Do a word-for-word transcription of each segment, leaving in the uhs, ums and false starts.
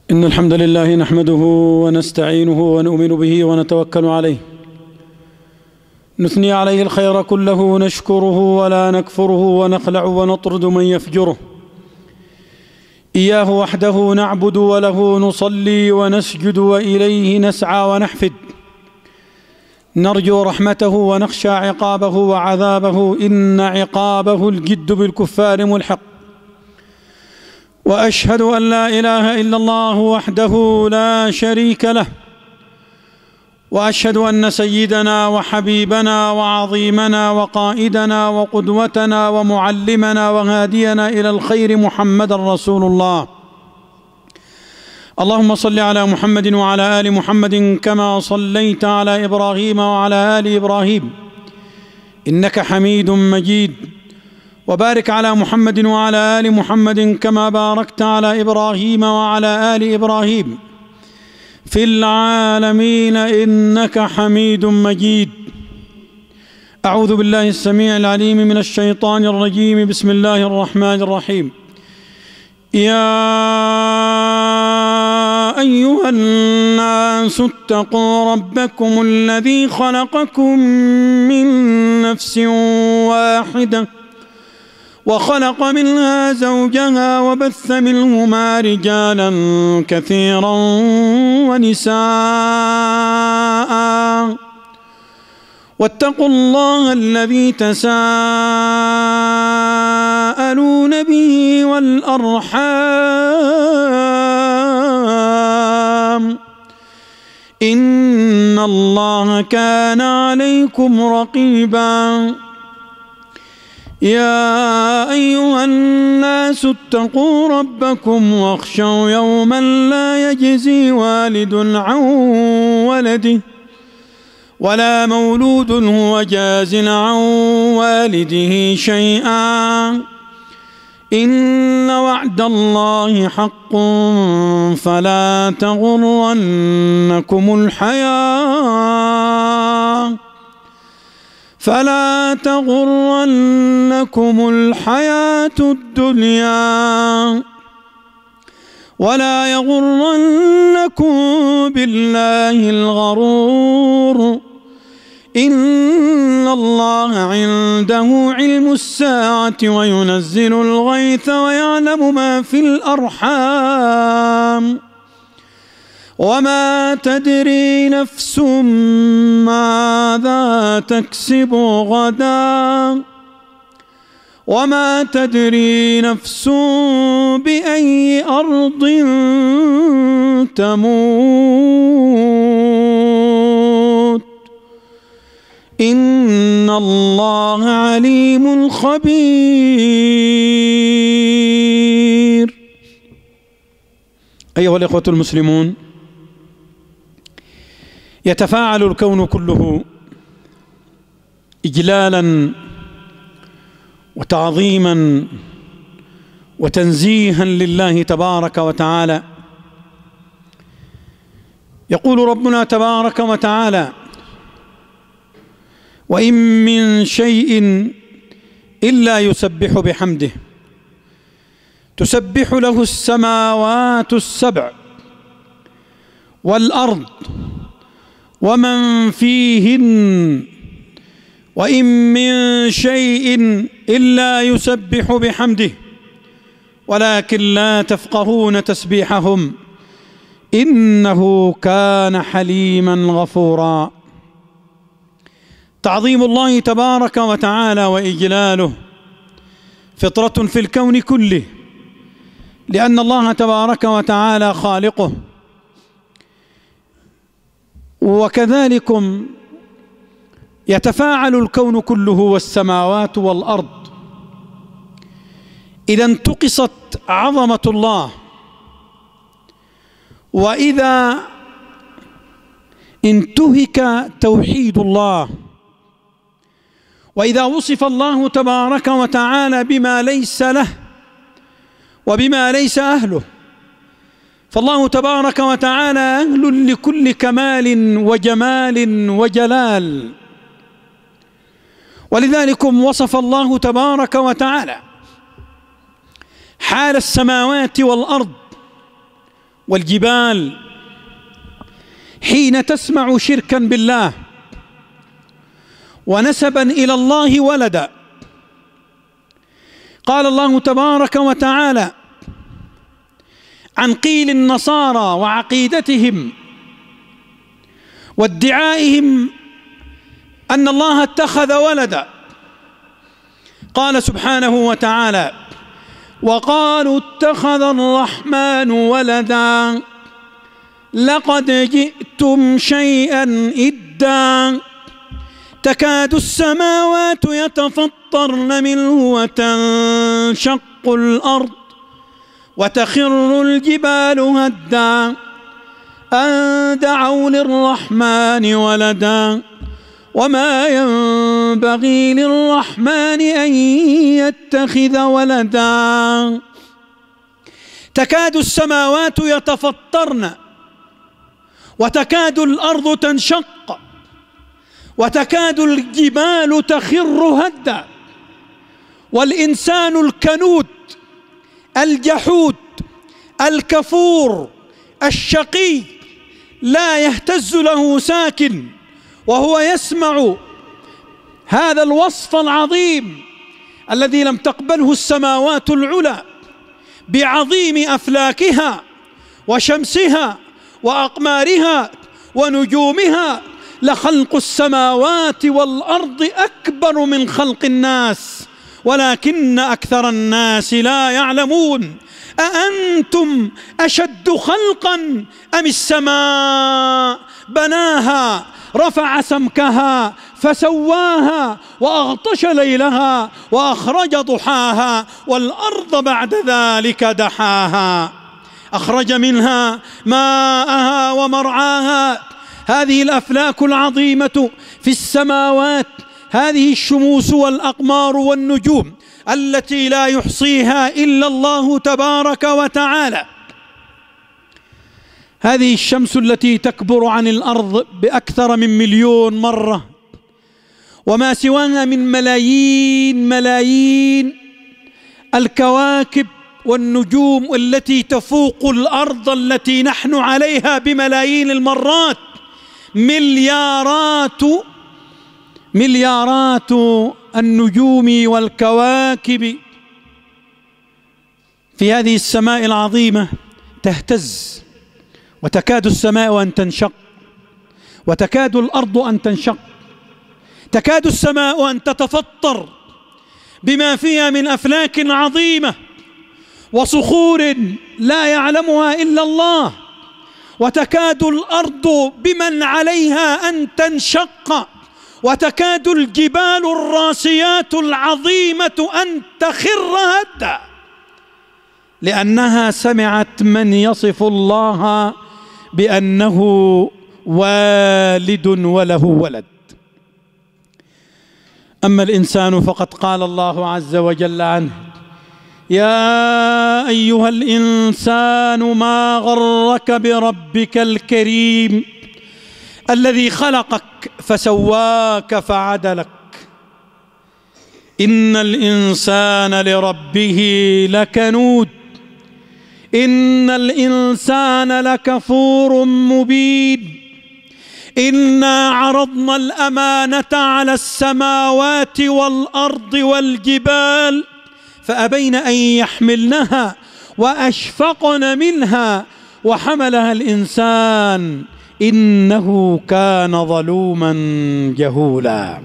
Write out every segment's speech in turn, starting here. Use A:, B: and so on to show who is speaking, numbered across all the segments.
A: إن الحمد لله نحمده ونستعينه ونؤمن به ونتوكل عليه، نثني عليه الخير كله، نشكره ولا نكفره، ونخلع ونطرد من يفجره. إياه وحده نعبد وله نصلي ونسجد وإليه نسعى ونحفد، نرجو رحمته ونخشى عقابه وعذابه، إن عقابه الجد بالكفار ملحق. وأشهد أن لا إله إلا الله وحده لا شريك له، وأشهد أن سيدنا وحبيبنا وعظيمنا وقائدنا وقدوتنا ومعلمنا وهادينا إلى الخير محمد رسول الله. اللهم صل على محمد وعلى آل محمد كما صليت على إبراهيم وعلى آل إبراهيم إنك حميد مجيد، وبارك على محمد وعلى آل محمد كما باركت على إبراهيم وعلى آل إبراهيم في العالمين إنك حميد مجيد. أعوذ بالله السميع العليم من الشيطان الرجيم. بسم الله الرحمن الرحيم. يا أيها الناس اتقوا ربكم الذي خلقكم من نفس واحدة وخلق منها زوجها وبث منهما رجالا كثيرا ونساء، واتقوا الله الذي تساءلون به والأرحام إن الله كان عليكم رقيبا. يا أيها الناس اتقوا ربكم واخشوا يوما لا يجزي والد عن ولده ولا مولود هو جاز عن والده شيئا، إن وعد الله حق فلا تغرنكم الحياة فلا تغرنكم الحياة الدنيا ولا يغرنكم بالله الغرور، إن الله عنده علم الساعة وينزل الغيث ويعلم ما في الأرحام، وما تدري نفس ماذا تكسب غدا وما تدري نفس بأي أرض تموت، إن الله عليم خبير. أيها الإخوة المسلمون، يتفاعل الكون كله إجلالا وتعظيما وتنزيها لله تبارك وتعالى. يقول ربنا تبارك وتعالى: وإن من شيء إلا يسبح بحمده، تسبح له السماوات السبع والأرض ومن فيهن، وإن من شيء إلا يسبح بحمده ولكن لا تفقهون تسبيحهم إنه كان حليما غفورا. تعظيم الله تبارك وتعالى وإجلاله فطرة في الكون كله، لأن الله تبارك وتعالى خالقه، وكذلكم يتفاعل الكون كله والسماوات والأرض. إذا انتقصت عظمة الله، وإذا انتهك توحيد الله، وإذا وصف الله تبارك وتعالى بما ليس له وبما ليس أهله، فالله تبارك وتعالى أهل لكل كمال وجمال وجلال. ولذلك وصف الله تبارك وتعالى حال السماوات والأرض والجبال حين تسمع شركا بالله ونسبا إلى الله ولدا. قال الله تبارك وتعالى عن قيل النصارى وعقيدتهم وادعائهم أن الله اتخذ ولدا، قال سبحانه وتعالى: وقالوا اتخذ الرحمن ولدا لقد جئتم شيئا إدا تكاد السماوات يتفطرن منه وتنشق الأرض وتخر الجبال هدا أن دعوا للرحمن ولدا وما ينبغي للرحمن أن يتخذ ولدا. تكاد السماوات يتفطرن وتكاد الأرض تنشق وتكاد الجبال تخر هدا، والإنسان الكنود الجحود الكفور الشقي لا يهتز له ساكن وهو يسمع هذا الوصف العظيم الذي لم تقبله السماوات العلى بعظيم أفلاكها وشمسها وأقمارها ونجومها: لخلق السماوات والأرض أكبر من خلق الناس ولكن أكثر الناس لا يعلمون. أأنتم أشد خلقا أم السماء بناها رفع سمكها فسواها وأغطش ليلها وأخرج ضحاها والأرض بعد ذلك دحاها أخرج منها ماءها ومرعاها. هذه الأفلاك العظيمة في السماوات، هذه الشموس والأقمار والنجوم التي لا يحصيها إلا الله تبارك وتعالى. هذه الشمس التي تكبر عن الأرض بأكثر من مليون مرة، وما سواها من ملايين ملايين الكواكب والنجوم التي تفوق الأرض التي نحن عليها بملايين المرات. مليارات مليارات النجوم والكواكب في هذه السماء العظيمة تهتز، وتكاد السماء أن تنشق وتكاد الأرض أن تنشق، تكاد السماء أن تتفطر بما فيها من أفلاك عظيمة وصخور لا يعلمها إلا الله، وتكاد الأرض بمن عليها أن تنشق، وتكاد الجبال الراسيات العظيمة أن تخر هدا لأنها سمعت من يصف الله بأنه والد وله ولد. أما الإنسان فقد قال الله عز وجل عنه: يا أيها الإنسان ما غرك بربك الكريم الذي خلقك فسواك فعدلك إن الإنسان لربه لكنود إن الإنسان لكفور مبين إنا عرضنا الأمانة على السماوات والأرض والجبال فأبين أن يحملنها وأشفقن منها وحملها الإنسان إنه كان ظلوما جهولا.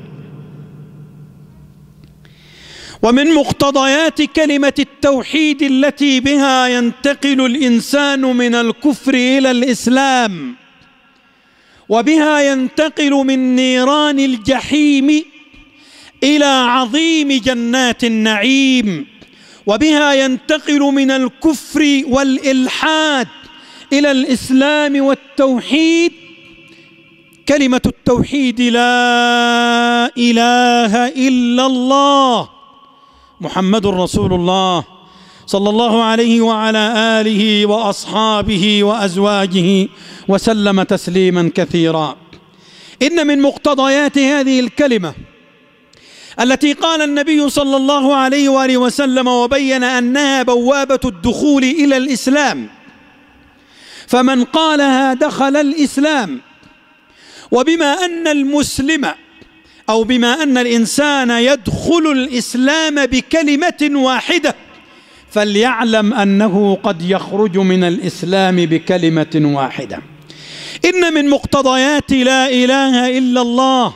A: ومن مقتضيات كلمة التوحيد التي بها ينتقل الإنسان من الكفر إلى الإسلام، وبها ينتقل من نيران الجحيم إلى عظيم جنات النعيم، وبها ينتقل من الكفر والإلحاد إلى الإسلام والتوحيد، كلمة التوحيد: لا إله إلا الله محمد رسول الله صلى الله عليه وعلى آله وأصحابه وأزواجه وسلم تسليما كثيرا. إن من مقتضيات هذه الكلمة التي قال النبي صلى الله عليه وآله وسلم وبين أنها بوابة الدخول إلى الإسلام، فمن قالها دخل الإسلام. وبما أن المسلم أو بما أن الإنسان يدخل الإسلام بكلمة واحدة، فليعلم أنه قد يخرج من الإسلام بكلمة واحدة. إن من مقتضيات لا إله إلا الله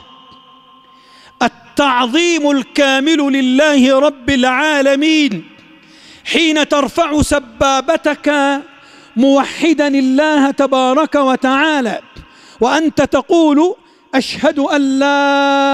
A: التعظيم الكامل لله رب العالمين حين ترفع سبابتك موحدا الله تبارك وتعالى، وأنت تقول: أشهد أن لا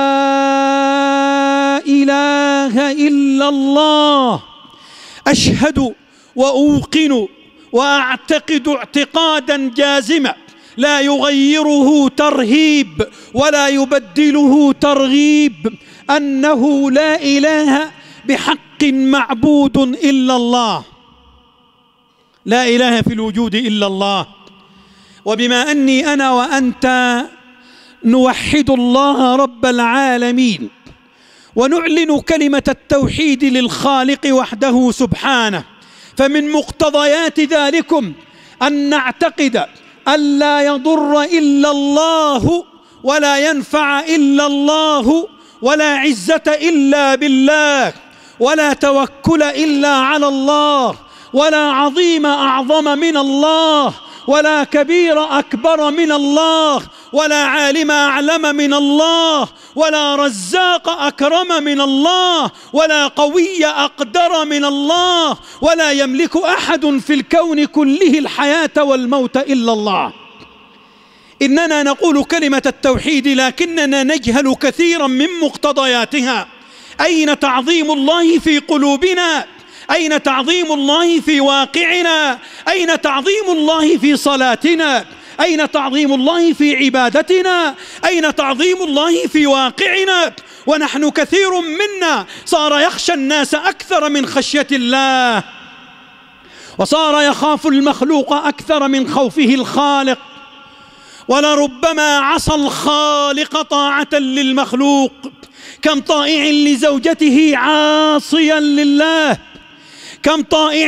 A: إله إلا الله، أشهد وأوقن وأعتقد اعتقادا جازما لا يغيره ترهيب ولا يبدله ترغيب أنه لا إله بحق معبود إلا الله، لا إله في الوجود إلا الله. وبما أني أنا وأنت نوحد الله رب العالمين ونعلن كلمة التوحيد للخالق وحده سبحانه، فمن مقتضيات ذلكم أن نعتقد أن لا يضر إلا الله ولا ينفع إلا الله ولا عزة إلا بالله ولا توكل إلا على الله ولا عظيم أعظم من الله ولا كبير أكبر من الله ولا عالم أعلم من الله ولا رزاق أكرم من الله ولا قوي أقدر من الله ولا يملك أحد في الكون كله الحياة والموت إلا الله. إننا نقول كلمة التوحيد لكننا نجهل كثيرا من مقتضياتها. أين تعظيم الله في قلوبنا؟ أين تعظيم الله في واقعنا؟ أين تعظيم الله في صلاتنا؟ أين تعظيم الله في عبادتنا؟ أين تعظيم الله في واقعنا؟ ونحن كثير منا صار يخشى الناس أكثر من خشية الله، وصار يخاف المخلوق أكثر من خوفه الخالق، ولربما عصى الخالق طاعة للمخلوق. كم طائع لزوجته عاصيا لله، كم طائع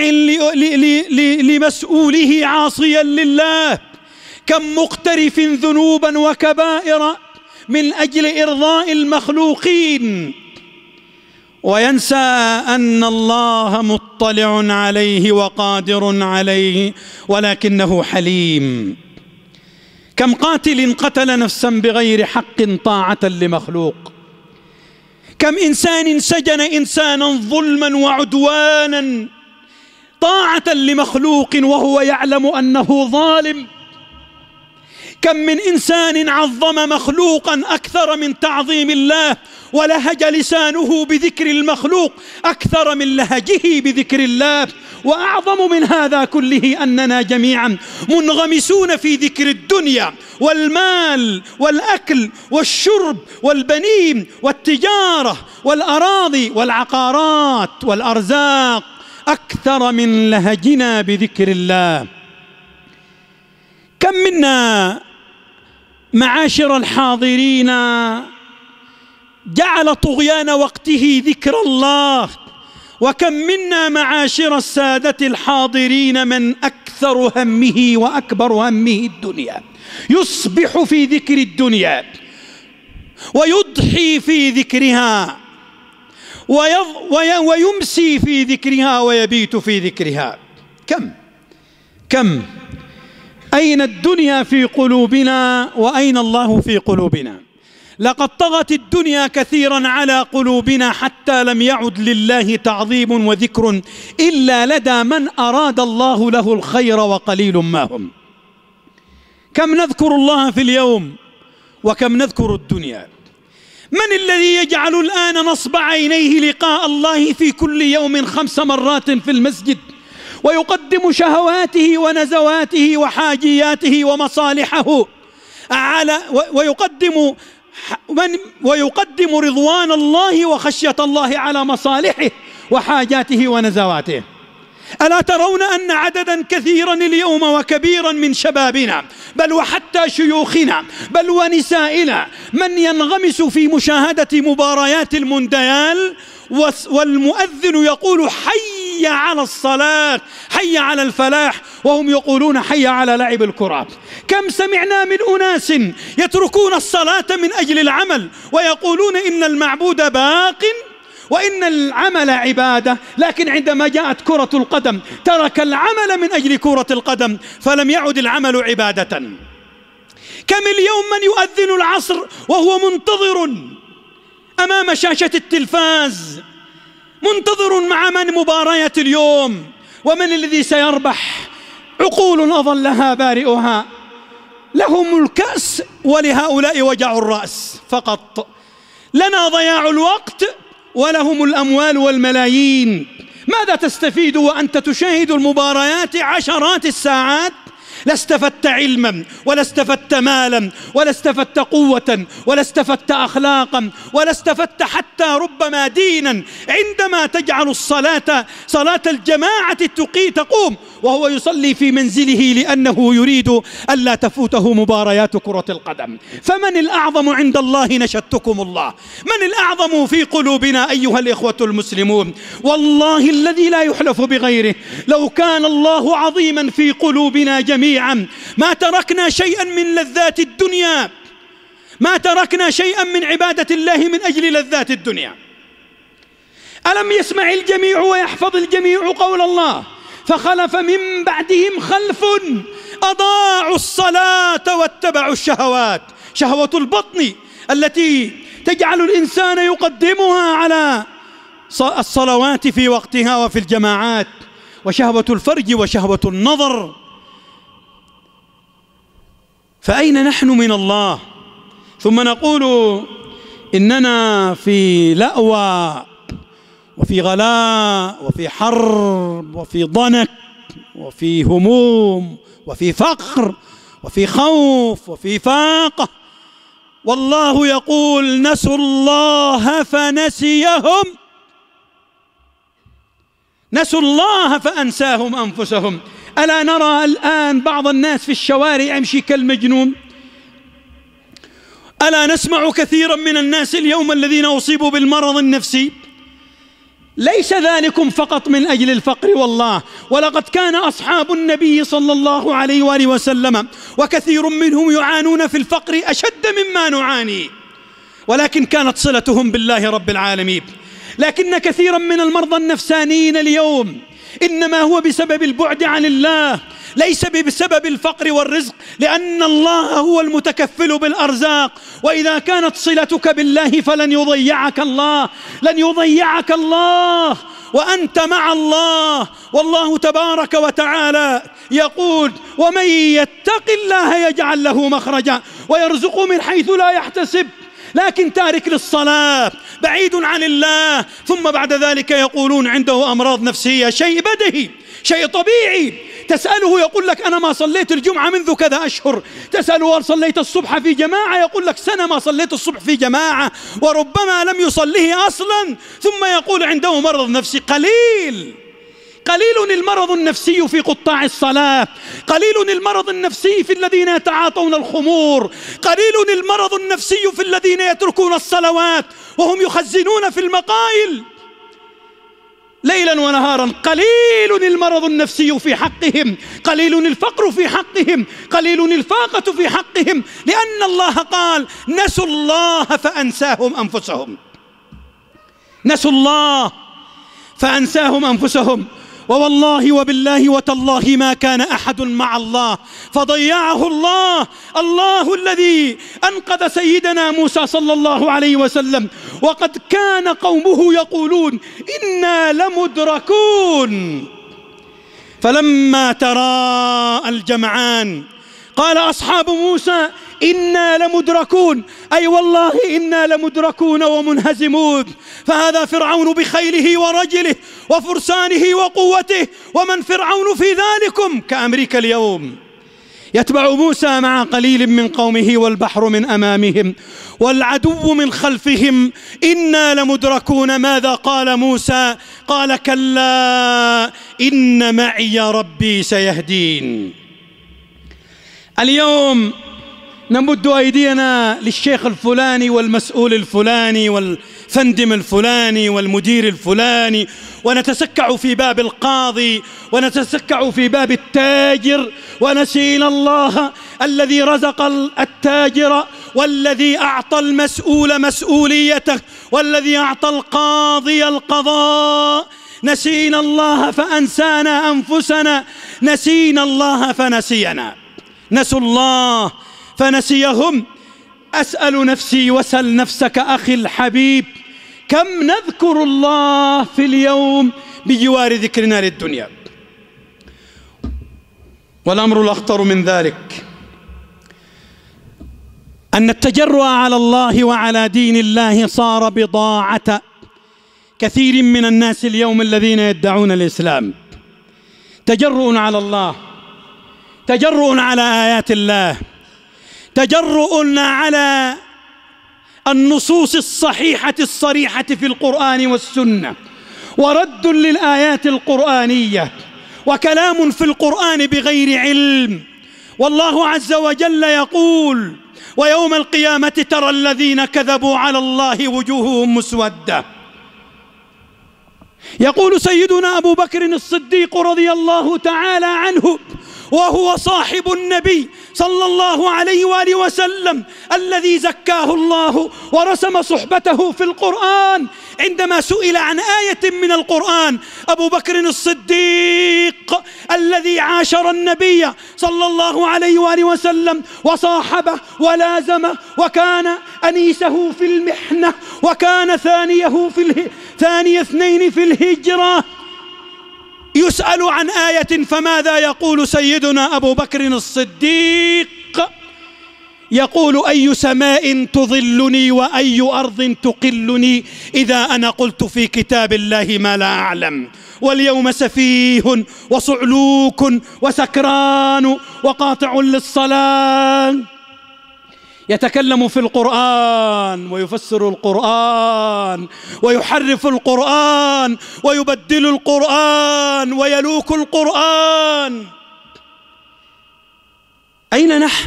A: لمسؤوله عاصيا لله، كم مقترف ذنوبا وكبائر من أجل إرضاء المخلوقين، وينسى أن الله مطلع عليه وقادر عليه ولكنه حليم. كم قاتل قتل نفسا بغير حق طاعة لمخلوق، كم إنسان سجن إنسانا ظلما وعدوانا طاعة لمخلوق وهو يعلم أنه ظالم. كم من إنسان عظم مخلوقا أكثر من تعظيم الله ولهج لسانه بذكر المخلوق أكثر من لهجه بذكر الله. وأعظم من هذا كله أننا جميعا منغمسون في ذكر الدنيا والمال والأكل والشرب والبنين والتجارة والأراضي والعقارات والأرزاق أكثر من لهجنا بذكر الله. كم منا معاشر الحاضرين جعل طغيان وقته ذكر الله، وكم منا معاشر السادة الحاضرين من أكثر همه وأكبر همه الدنيا، يصبح في ذكر الدنيا ويضحي في ذكرها ويمسي في ذكرها ويبيت في ذكرها. كم كم أين الدنيا في قلوبنا وأين الله في قلوبنا؟ لقد طغت الدنيا كثيرا على قلوبنا حتى لم يعد لله تعظيم وذكر إلا لدى من أراد الله له الخير وقليل ما هم. كم نذكر الله في اليوم وكم نذكر الدنيا؟ من الذي يجعل الآن نصب عينيه لقاء الله في كل يوم خمس مرات في المسجد ويقدم شهواته ونزواته وحاجياته ومصالحه على ويقدم من ويقدم رضوان الله وخشية الله على مصالحه وحاجاته ونزواته؟ ألا ترون أن عددا كثيرا اليوم وكبيرا من شبابنا بل وحتى شيوخنا بل ونسائنا من ينغمس في مشاهدة مباريات المونديال والمؤذن يقول حي على الصلاة حي على الفلاح وهم يقولون حي على لعب الكرة. كم سمعنا من أناس يتركون الصلاة من أجل العمل ويقولون إن المعبود باق وإن العمل عبادة، لكن عندما جاءت كرة القدم ترك العمل من أجل كرة القدم فلم يعد العمل عبادة. كم اليوم من يؤذن العصر وهو منتظر أمام شاشة التلفاز، منتظر مع من مباريات اليوم ومن الذي سيربح. عقول أظلها بارئها، لهم الكأس ولهؤلاء وجع الرأس فقط. لنا ضياع الوقت ولهم الأموال والملايين. ماذا تستفيد وأنت تشاهد المباريات عشرات الساعات؟ لا استفدت علما ولا استفدت مالا ولا استفدت قوة ولا استفدت أخلاقا ولا استفدت حتى ربما دينا. عندما تجعل الصلاة صلاة الجماعة تقوم وهو يصلي في منزله لأنه يريد ألا تفوته مباريات كرة القدم. فمن الأعظم عند الله؟ نشدتكم الله، من الأعظم في قلوبنا أيها الإخوة المسلمون؟ والله الذي لا يحلف بغيره، لو كان الله عظيما في قلوبنا جميعا ما تركنا شيئا من لذات الدنيا، ما تركنا شيئا من عبادة الله من أجل لذات الدنيا. ألم يسمع الجميع ويحفظ الجميع قول الله: فخلف من بعدهم خلف أضاعوا الصلاة واتبعوا الشهوات. شهوة البطن التي تجعل الإنسان يقدمها على الصلوات في وقتها وفي الجماعات، وشهوة الفرج وشهوة النظر. فأين نحن من الله؟ ثم نقول إننا في لأوى وفي غلاء وفي حرب وفي ضنك وفي هموم وفي فقر وفي خوف وفي فاقة. والله يقول: نسوا الله فنسيهم، نسوا الله فأنساهم أنفسهم. ألا نرى الآن بعض الناس في الشوارع يمشي كالمجنون؟ ألا نسمع كثيرا من الناس اليوم الذين أصيبوا بالمرض النفسي؟ ليس ذلكم فقط من أجل الفقر والله، ولقد كان أصحاب النبي صلى الله عليه وآله وسلم وكثير منهم يعانون في الفقر أشد مما نعاني، ولكن كانت صلتهم بالله رب العالمين. لكن كثيرا من المرضى النفسانيين اليوم إنما هو بسبب البعد عن الله، ليس بسبب الفقر والرزق، لأن الله هو المتكفل بالأرزاق. وإذا كانت صلتك بالله فلن يضيعك الله، لن يضيعك الله وأنت مع الله. والله تبارك وتعالى يقول: ومن يتق الله يجعل له مخرجا ويرزقه من حيث لا يحتسب. لكن تارك للصلاة بعيد عن الله، ثم بعد ذلك يقولون عنده أمراض نفسية. شيء بديهي، شيء طبيعي. تسأله يقول لك: أنا ما صليت الجمعة منذ كذا أشهر. تسأله: هل صليت الصبح في جماعة؟ يقول لك: سنة ما صليت الصبح في جماعة، وربما لم يصليه أصلا. ثم يقول عنده مرض نفسي. قليل قليل المرض النفسي في قطاع الصلاة، قليل المرض النفسي في الذين يتعاطون الخمور، قليل المرض النفسي في الذين يتركون الصلوات وهم يخزنون في المقايل ليلا ونهارا. قليل المرض النفسي في حقهم، قليل الفقر في حقهم، قليل الفاقة في حقهم، لأن الله قال: نسوا الله فأنساهم أنفسهم، نسوا الله فأنساهم أنفسهم. ووالله وبالله وتالله ما كان أحد مع الله فضيعه الله. الله الذي أنقذ سيدنا موسى صلى الله عليه وسلم، وقد كان قومه يقولون: إنا لمدركون. فلما تراءى الجمعان قال أصحاب موسى: إنا لمدركون، أي والله إنا لمدركون ومنهزمون. فهذا فرعون بخيله ورجله وفرسانه وقوته، ومن فرعون في ذلكم كأمريكا اليوم. يتبع موسى مع قليل من قومه والبحر من أمامهم والعدو من خلفهم. إنا لمدركون. ماذا قال موسى؟ قال: كلا إن معي ربي سيهدين. اليوم نمد أيدينا للشيخ الفلاني والمسؤول الفلاني والفندم الفلاني والمدير الفلاني ونتسكع في باب القاضي، ونتسكع في باب التاجر، ونسينا الله الذي رزق التاجر، والذي أعطى المسؤول مسؤوليته، والذي أعطى القاضي القضاء. نسينا الله فأنسانا أنفسنا، نسينا الله فنسينا، نسوا الله فنسيهم. أسأل نفسي وسل نفسك أخي الحبيب، كم نذكر الله في اليوم بجوار ذكرنا للدنيا؟ والأمر الأخطر من ذلك أن التجرؤ على الله وعلى دين الله صار بضاعة كثير من الناس اليوم الذين يدعون الإسلام. تجرؤ على الله، تجرؤ على آيات الله، تجرؤ على النصوص الصحيحة الصريحة في القرآن والسنة، ورد للآيات القرآنية، وكلام في القرآن بغير علم. والله عز وجل يقول: ويوم القيامة ترى الذين كذبوا على الله وجوههم مسودة. يقول سيدنا أبو بكر الصديق رضي الله تعالى عنه وهو صاحب النبي صلى الله عليه وآله وسلم الذي زكاه الله ورسم صحبته في القرآن، عندما سئل عن آية من القرآن أبو بكر الصديق الذي عاشر النبي صلى الله عليه وآله وسلم وصاحبه ولازمه، وكان أنيسه في المحنة، وكان ثانيه في اله... ثاني اثنين في الهجرة، يسأل عن آية فماذا يقول سيدنا أبو بكر الصديق؟ يقول: أي سماء تظلني وأي أرض تقلني إذا أنا قلت في كتاب الله ما لا أعلم، واليوم سفيه وصعلوك وسكران وقاطع للصلاة. يتكلم في القرآن ويفسر القرآن ويحرف القرآن ويبدل القرآن ويلوك القرآن. أين نحن؟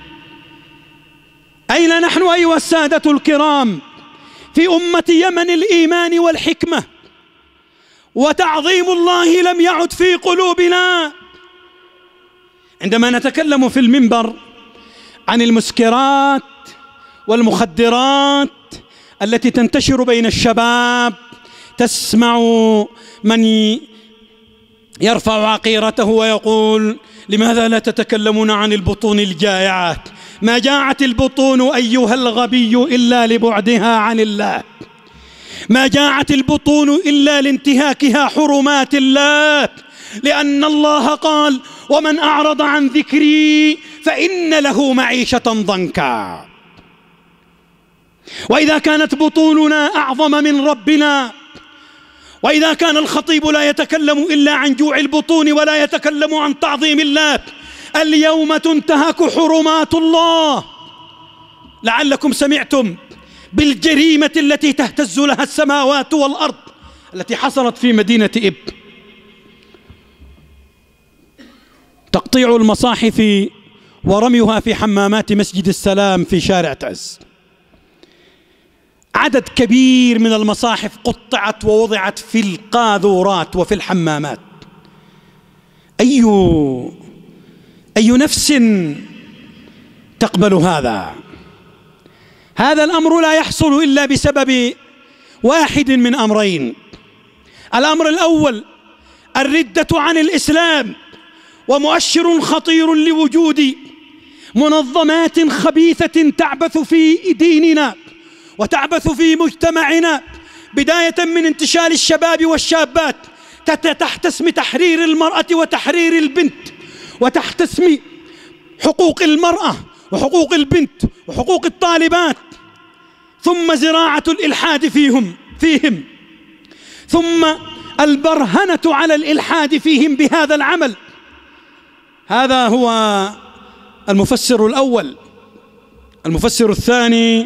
A: أين نحن أيها السادة الكرام في أمة يمن الإيمان والحكمة؟ وتعظيم الله لم يعد في قلوبنا. عندما نتكلم في المنبر عن المسكرات والمخدرات التي تنتشر بين الشباب، تسمع من يرفع عقيرته ويقول: لماذا لا تتكلمون عن البطون الجائعات؟ ما جاعت البطون أيها الغبي إلا لبعدها عن الله، ما جاعت البطون إلا لانتهاكها حرمات الله، لأن الله قال: ومن أعرض عن ذكري فإن له معيشة ضنكا. وإذا كانت بطوننا أعظم من ربنا، وإذا كان الخطيب لا يتكلم إلا عن جوع البطون ولا يتكلم عن تعظيم الله، اليوم تنتهك حرمات الله. لعلكم سمعتم بالجريمة التي تهتز لها السماوات والأرض التي حصلت في مدينة إب، تقطيع المصاحف ورميها في حمامات مسجد السلام في شارع تعز. عدد كبير من المصاحف قطعت ووضعت في القاذورات وفي الحمامات. أي أي نفس تقبل هذا؟ هذا الأمر لا يحصل إلا بسبب واحد من أمرين. الأمر الأول الردة عن الإسلام، ومؤشر خطير لوجود منظمات خبيثة تعبث في ديننا وتعبث في مجتمعنا، بداية من انتشال الشباب والشابات تحت اسم تحرير المرأة وتحرير البنت، وتحت اسم حقوق المرأة وحقوق البنت وحقوق الطالبات، ثم زراعة الإلحاد فيهم فيهم ثم البرهنة على الإلحاد فيهم بهذا العمل. هذا هو المفسر الأول. المفسر الثاني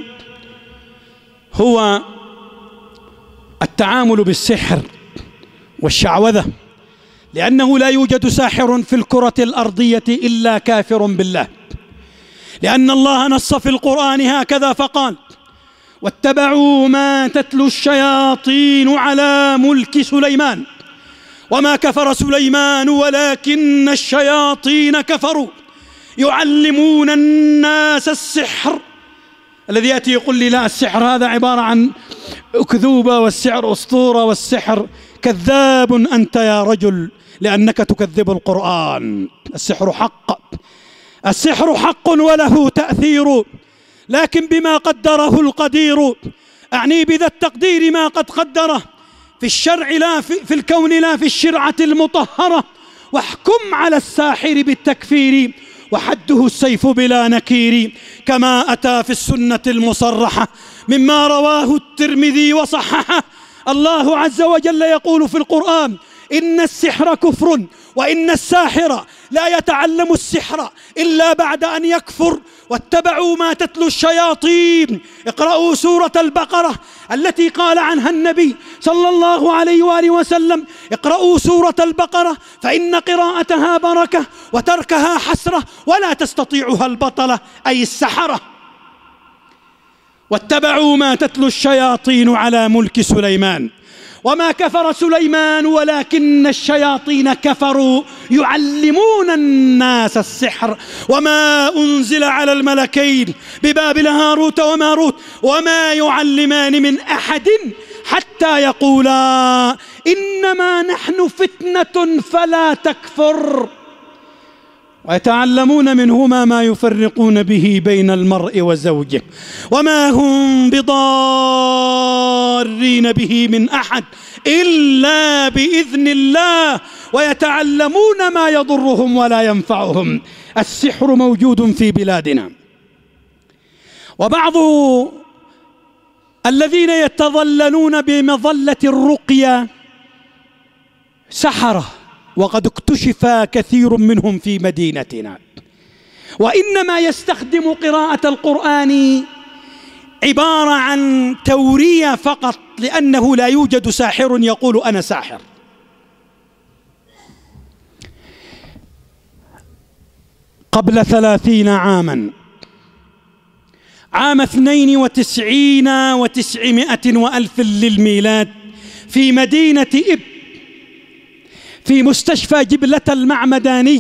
A: هو التعامل بالسحر والشعوذة، لأنه لا يوجد ساحر في الكرة الأرضية إلا كافر بالله، لأن الله نص في القرآن هكذا فقال: واتبعوا ما تتلو الشياطين على ملك سليمان وما كفر سليمان ولكن الشياطين كفروا يعلمون الناس السحر. الذي يأتي يقول لي لا السحر هذا عبارة عن أكذوبة والسحر أسطورة والسحر كذاب أنت يا رجل لأنك تكذب القرآن. السحر حق، السحر حق وله تأثير، لكن بما قدره القدير. أعني بذا التقدير ما قد قدره في الشرع لا في, في الكون لا في الشرعة المطهرة. واحكم على الساحر بالتكفير وحده السيف بلا نكير، كما أتى في السنة المصرحة مما رواه الترمذي وصححه. الله عز وجل يقول في القرآن: إن السحر كفر وإن الساحر لا يتعلم السحر إلا بعد أن يكفر. واتبعوا ما تتلو الشياطين. اقرأوا سورة البقرة التي قال عنها النبي صلى الله عليه وآله وسلم: اقرأوا سورة البقرة فإن قراءتها بركة وتركها حسرة ولا تستطيعها البطلة أي السحرة. واتبعوا ما تتلو الشياطين على ملك سليمان وما كفر سليمان ولكن الشياطين كفروا يعلمون الناس السحر وما أنزل على الملكين ببابل هاروت وماروت وما يعلمان من أحد حتى يقولا إنما نحن فتنة فلا تكفر ويتعلمون منهما ما يفرقون به بين المرء وزوجه وما هم بضارين به من أحد إلا بإذن الله ويتعلمون ما يضرهم ولا ينفعهم. السحر موجود في بلادنا، وبعض الذين يتظللون بمظلة الرقية سحرة، وقد اكتشف كثير منهم في مدينتنا، وإنما يستخدم قراءة القرآن عبارة عن تورية فقط، لأنه لا يوجد ساحر يقول أنا ساحر. قبل ثلاثين عاما، عام اثنين وتسعين وتسعمائة وألف للميلاد، في مدينة إب في مستشفى جبلة المعمداني،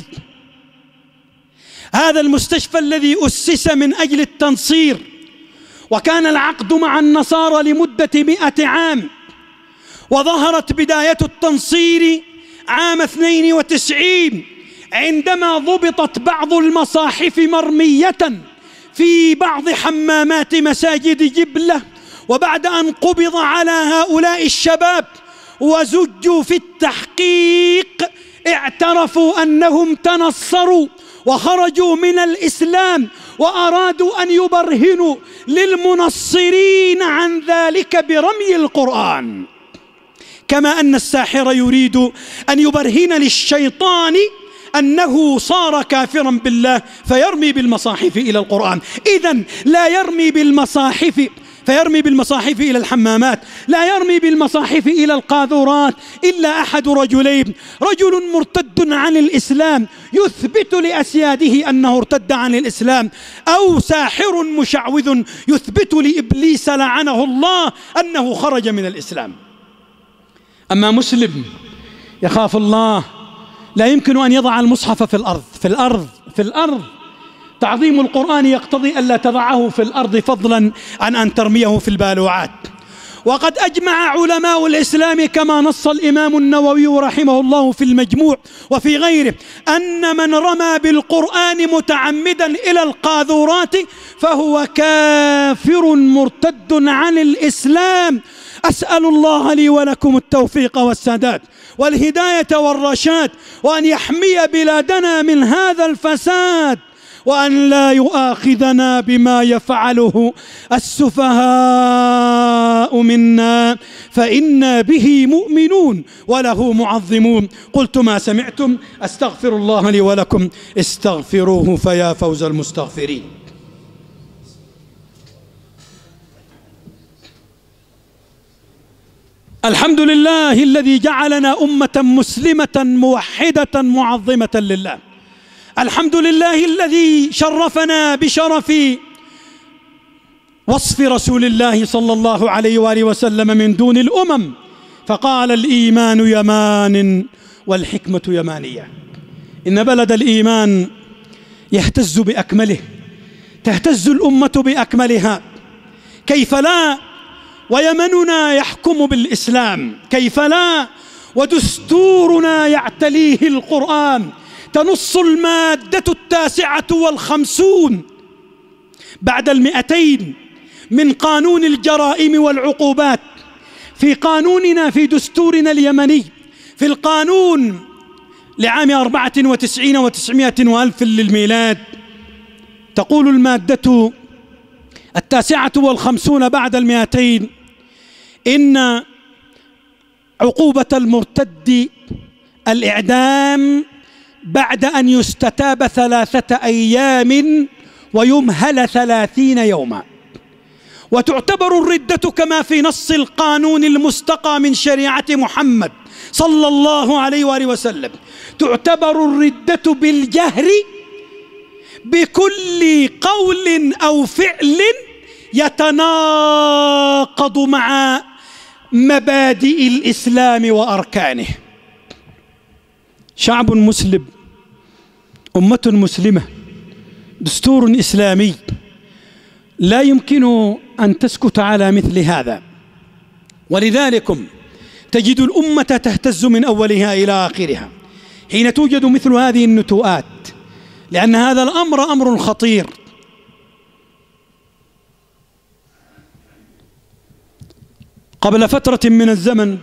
A: هذا المستشفى الذي أسس من أجل التنصير، وكان العقد مع النصارى لمدة مئة عام، وظهرت بداية التنصير عام اثنين وتسعين عندما ضبطت بعض المصاحف مرمية في بعض حمامات مساجد جبلة، وبعد أن قبض على هؤلاء الشباب وزجوا في التحقيق اعترفوا أنهم تنصروا وخرجوا من الإسلام، وأرادوا أن يبرهنوا للمنصرين عن ذلك برمي القرآن، كما أن الساحر يريد أن يبرهن للشيطان أنه صار كافرا بالله فيرمي بالمصاحف إلى القرآن. إذن لا يرمي بالمصاحف فيرمي بالمصاحف إلى الحمامات، لا يرمي بالمصاحف إلى القاذورات إلا أحد رجلين: رجل مرتد عن الإسلام يثبت لأسياده أنه ارتد عن الإسلام، أو ساحر مشعوذ يثبت لإبليس لعنه الله أنه خرج من الإسلام. أما مسلم يخاف الله لا يمكن أن يضع المصحف في الأرض في الأرض في الأرض تعظيم القرآن يقتضي ألا تضعه في الأرض فضلا عن أن ترميه في البالوعات. وقد أجمع علماء الإسلام كما نص الإمام النووي رحمه الله في المجموع وفي غيره أن من رمى بالقرآن متعمدا إلى القاذورات فهو كافر مرتد عن الإسلام. أسأل الله لي ولكم التوفيق والسداد والهداية والرشاد، وأن يحمي بلادنا من هذا الفساد، وأن لا يؤاخذنا بما يفعله السفهاء منا، فإنا به مؤمنون وله معظمون. قلت ما سمعتم، أستغفر الله لي ولكم، استغفروه فيا فوز المستغفرين. الحمد لله الذي جعلنا أمة مسلمة موحدة معظمة لله. الحمد لله الذي شرفنا بشرف وصف رسول الله صلى الله عليه وآله وسلم من دون الأمم، فقال: الإيمان يمان والحكمة يمانية. إن بلد الإيمان يهتز بأكمله، تهتز الأمة بأكملها. كيف لا ويمننا يحكم بالإسلام؟ كيف لا ودستورنا يعتليه القرآن؟ تنص المادة التاسعة والخمسون بعد المئتين من قانون الجرائم والعقوبات في قانوننا، في دستورنا اليمني، في القانون لعام أربعة وتسعين وتسعمائة وألف للميلاد، تقول المادة التاسعة والخمسون بعد المئتين: إن عقوبة المرتد الإعدام بعد أن يستتاب ثلاثة أيام ويمهل ثلاثين يوما. وتعتبر الردة كما في نص القانون المستقى من شريعة محمد صلى الله عليه وآله وسلم، تعتبر الردة بالجهر بكل قول أو فعل يتناقض مع مبادئ الإسلام وأركانه. شعب مسلم، أمة مسلمة، دستور إسلامي، لا يمكن أن تسكت على مثل هذا. ولذلك تجد الأمة تهتز من أولها إلى آخرها حين توجد مثل هذه النتوءات، لأن هذا الأمر أمر خطير. قبل فترة من الزمن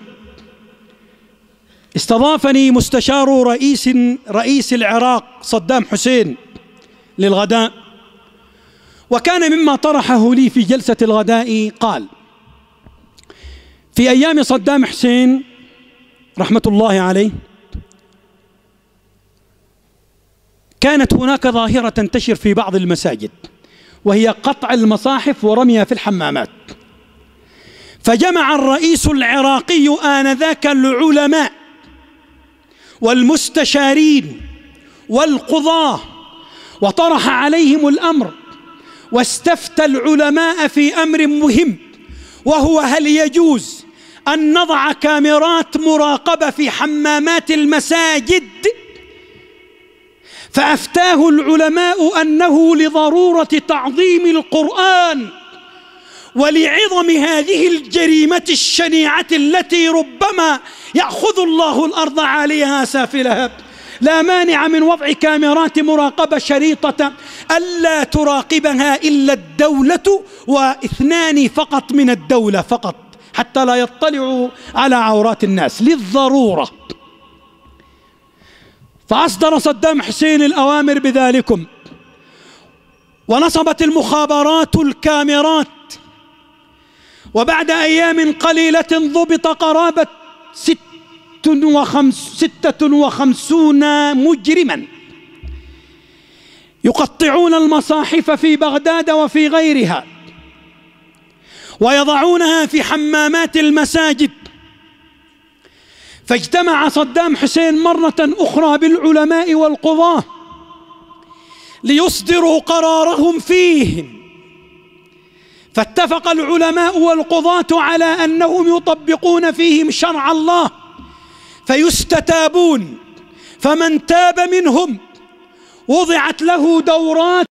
A: استضافني مستشار رئيس رئيس العراق صدام حسين للغداء، وكان مما طرحه لي في جلسة الغداء قال: في أيام صدام حسين رحمة الله عليه كانت هناك ظاهرة تنتشر في بعض المساجد، وهي قطع المصاحف ورميها في الحمامات. فجمع الرئيس العراقي آنذاك العلماء والمستشارين والقضاة وطرح عليهم الأمر، واستفتى العلماء في أمر مهم، وهو هل يجوز أن نضع كاميرات مراقبة في حمامات المساجد؟ فأفتاه العلماء أنه لضرورة تعظيم القرآن ولعظم هذه الجريمة الشنيعة التي ربما يأخذ الله الأرض عاليها سافلها، لا مانع من وضع كاميرات مراقبة شريطة ألا تراقبها إلا الدولة واثنان فقط من الدولة فقط، حتى لا يطلعوا على عورات الناس للضرورة. فأصدر صدام حسين الأوامر بذلكم، ونصبت المخابرات الكاميرات، وبعد أيام قليلة ضبط قرابة ست وخمس ستة وخمسون مجرما يقطعون المصاحف في بغداد وفي غيرها ويضعونها في حمامات المساجد. فاجتمع صدام حسين مرة أخرى بالعلماء والقضاة ليصدروا قرارهم فيهم، فاتفق العلماء والقضاة على أنهم يطبقون فيهم شرع الله فيستتابون، فمن تاب منهم وضعت له دورات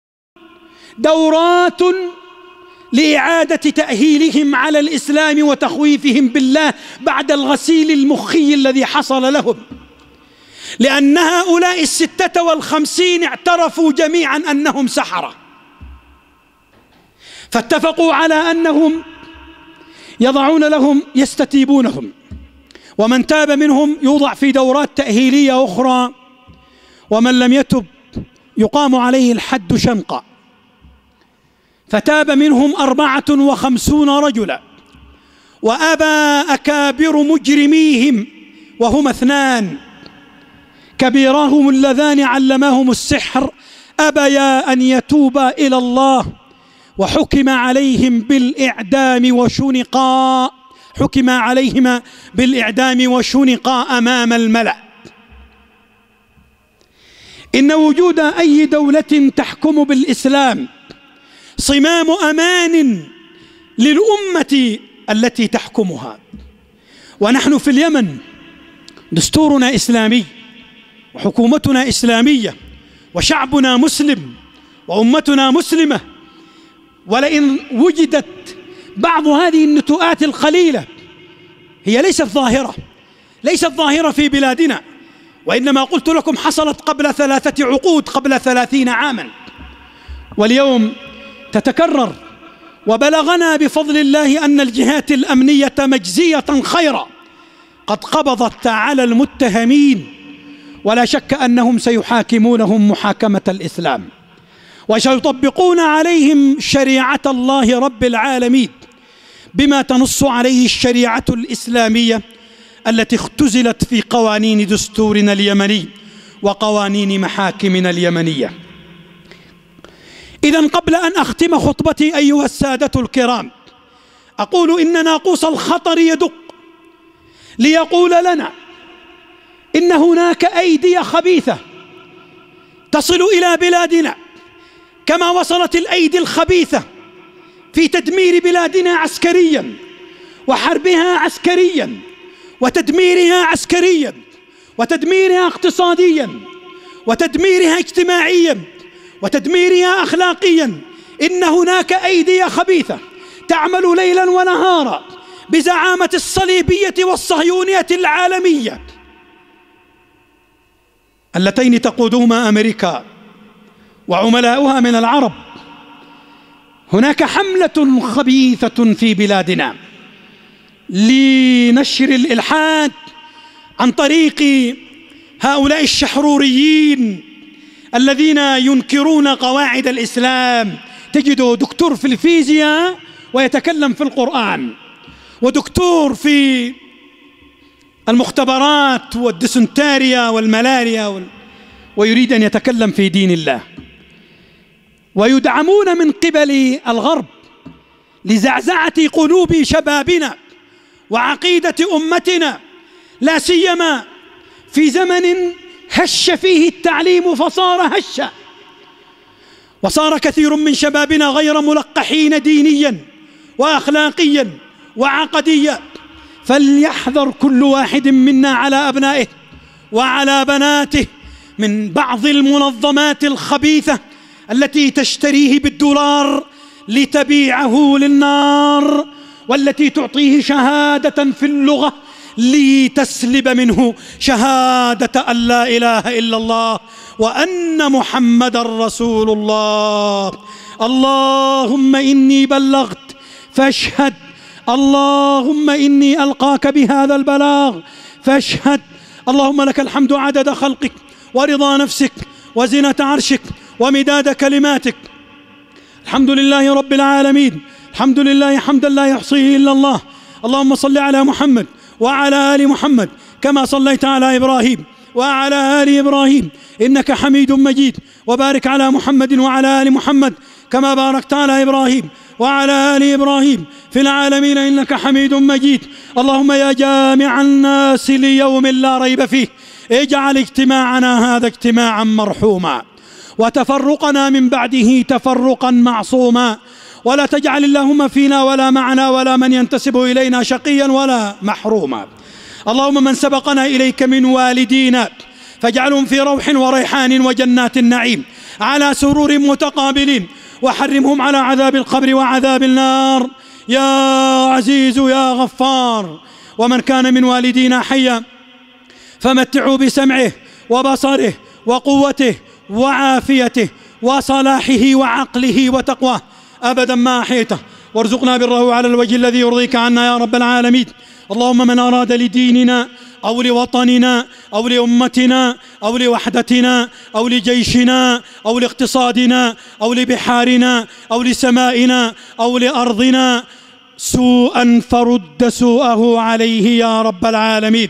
A: دورات لإعادة تأهيلهم على الإسلام وتخويفهم بالله بعد الغسيل المخي الذي حصل لهم، لأن هؤلاء الستة والخمسين اعترفوا جميعا أنهم سحرة. فاتفقوا على أنهم يضعون لهم يستتيبونهم، ومن تاب منهم يوضع في دورات تأهيلية أخرى، ومن لم يتب يقام عليه الحد شنقا. فتاب منهم أربعة وخمسون رجلا، وأبى أكابر مجرميهم وهم اثنان كبيراهم اللذان علماهم السحر أبيا أن يتوبا إلى الله، وحكم عليهم بالإعدام وشنقا حكم عليهما بالإعدام وشنقا أمام الملأ. إن وجود أي دولة تحكم بالإسلام صمام أمان للأمة التي تحكمها. ونحن في اليمن دستورنا إسلامي، وحكومتنا إسلامية، وشعبنا مسلم، وأمتنا مسلمة. ولئن وجدت بعض هذه النتوءات القليلة، هي ليست ظاهرة ليست ظاهرة في بلادنا، وإنما قلت لكم حصلت قبل ثلاثة عقود، قبل ثلاثين عاما، واليوم تتكرر. وبلغنا بفضل الله أن الجهات الأمنية مجزية خيرا قد قبضت على المتهمين، ولا شك أنهم سيحاكمونهم محاكمة الإسلام، وسيطبقون عليهم شريعة الله رب العالمين بما تنص عليه الشريعة الإسلامية التي اختزلت في قوانين دستورنا اليمني وقوانين محاكمنا اليمنية. إذن قبل أن أختم خطبتي أيها السادة الكرام، أقول إن ناقوس الخطر يدق ليقول لنا إن هناك أيدي خبيثة تصل إلى بلادنا، كما وصلت الأيدي الخبيثة في تدمير بلادنا عسكريا، وحربها عسكريا، وتدميرها عسكريا، وتدميرها اقتصاديا، وتدميرها اجتماعيا، وتدميرها أخلاقيا. إن هناك أيدي خبيثة تعمل ليلا ونهارا بزعامة الصليبية والصهيونية العالمية اللتين تقودهما أمريكا وعملاؤها من العرب. هناك حملة خبيثة في بلادنا لنشر الإلحاد عن طريق هؤلاء الشحروريين الذين ينكرون قواعد الإسلام. تجد دكتور في الفيزياء ويتكلم في القرآن، ودكتور في المختبرات والديسنتاريا والملاريا وال... ويريد أن يتكلم في دين الله، ويدعمون من قبل الغرب لزعزعة قلوب شبابنا وعقيدة أمتنا، لا سيما في زمن هش فيه التعليم فصار هشا، وصار كثير من شبابنا غير ملقحين دينيا وأخلاقيا وعقديا. فليحذر كل واحد منا على أبنائه وعلى بناته من بعض المنظمات الخبيثة التي تشتريه بالدولار لتبيعه للنار، والتي تعطيه شهادة في اللغة لتسلب منه شهادة أن لا إله إلا الله وأن محمد رسول الله. اللهم إني بلغت فاشهد، اللهم إني ألقاك بهذا البلاغ فاشهد. اللهم لك الحمد عدد خلقك ورضا نفسك وزنة عرشك ومداد كلماتك. الحمد لله رب العالمين، الحمد لله حمدا لا يحصيه إلا الله. اللهم صل على محمد وعلى آل محمد كما صليت على إبراهيم وعلى آل إبراهيم إنك حميد مجيد، وبارك على محمد وعلى آل محمد كما باركت على إبراهيم وعلى آل إبراهيم في العالمين إنك حميد مجيد. اللهم يا جامع الناس ليوم لا ريب فيه اجعل اجتماعنا هذا اجتماعا مرحوما، وتفرقنا من بعده تفرقا معصوما، ولا تجعل اللهم فينا ولا معنا ولا من ينتسب إلينا شقيا ولا محروما. اللهم من سبقنا إليك من والدينا فاجعلهم في روح وريحان وجنات النعيم على سرور متقابلين، وحرمهم على عذاب القبر وعذاب النار يا عزيز يا غفار. ومن كان من والدينا حيا فمتعوا بسمعه وبصره وقوته وعافيته وصلاحه وعقله وتقواه أبدا ما أحيته، وارزقنا بره على الوجه الذي يرضيك عنا يا رب العالمين. اللهم من أراد لديننا أو لوطننا أو لأمتنا أو لوحدتنا أو لجيشنا أو لاقتصادنا أو لبحارنا أو لسمائنا أو لأرضنا سوءا فرد سوءه عليه يا رب العالمين.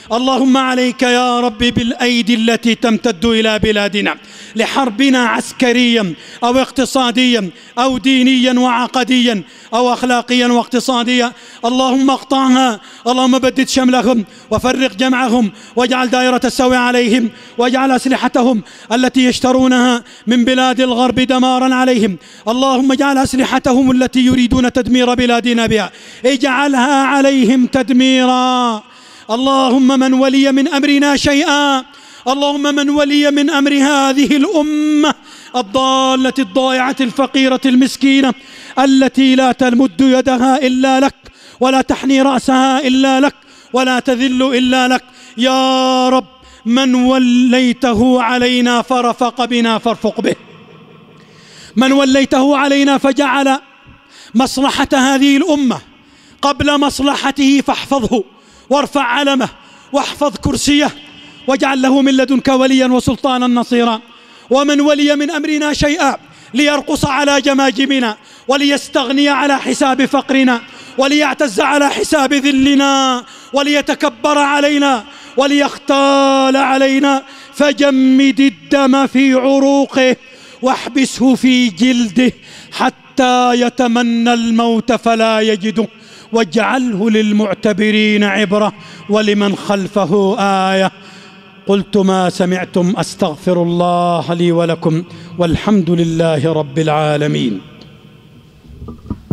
A: اللهم عليك يا رب بالأيدي التي تمتد إلى بلادنا لحربنا عسكريا أو اقتصاديا أو دينيا وعقديا أو أخلاقيا واقتصاديا، اللهم اقطعها، اللهم بدد شملهم وفرق جمعهم واجعل دائرة السوء عليهم، واجعل أسلحتهم التي يشترونها من بلاد الغرب دمارا عليهم، اللهم اجعل أسلحتهم التي يريدون تدمير بلادنا بها اجعلها عليهم تدميرا. اللهم من ولي من أمرنا شيئا، اللهم من ولي من أمر هذه الأمة الضالة الضائعة الفقيرة المسكينة التي لا تمد يدها إلا لك ولا تحني رأسها إلا لك ولا تذل إلا لك يا رب، من وليته علينا فرفق بنا فارفق به، من وليته علينا فجعل مصلحة هذه الأمة قبل مصلحته فاحفظه وارفع علمه واحفظ كرسيه واجعل له من لدنك وليا وسلطانا نصيرا. ومن ولي من أمرنا شيئا ليرقص على جماجمنا وليستغني على حساب فقرنا وليعتز على حساب ذلنا وليتكبر علينا وليختال علينا، فجمد الدم في عروقه واحبسه في جلده حتى يتمنى الموت فلا يجده، واجعله للمعتبرين عبرة ولمن خلفه آية. قلت ما سمعتم، أستغفر الله لي ولكم، والحمد لله رب العالمين.